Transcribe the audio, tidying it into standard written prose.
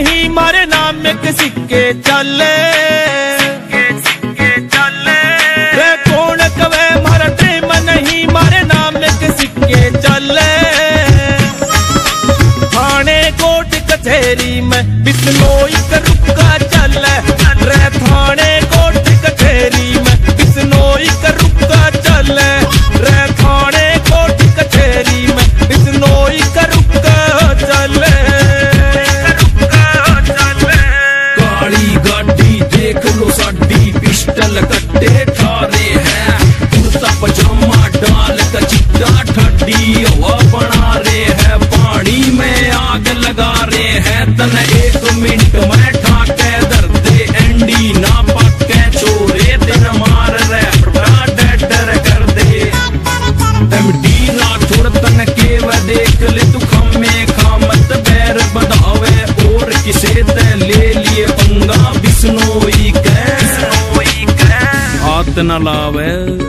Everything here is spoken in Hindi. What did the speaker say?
नहीं मारे नाम में के सिक्के चले रे कौन कवे मारा टेम नहीं मारे नाम में के सिक्के चले। थाने कोर्ट कचहरी में बिश्नोई का रुका चले रे थाने कोर्ट कचहरी में बिश्नोई का रुका चले रे थाने कोर्ट कचहरी में बिश्नोई का रुका चले। काली गाड़ी देख लो साडी पिस्टल कट्टे ठारे हैं कुर्ता पजामा डाल का चिट्टा ठड्डी हवा बना रहे हैं पानी में आग लगा रहे हैं तन 1 मिनट में ठाके दर्दे एंडी ना पक्के छोरे दिन मार रहे डर कर दे एमडी ना छोड़ तन के व देख ले तू खम्मे खामत बैर बधावे और किसे ते ले लिए पंगा बिश्नोई के हाथ न लावे।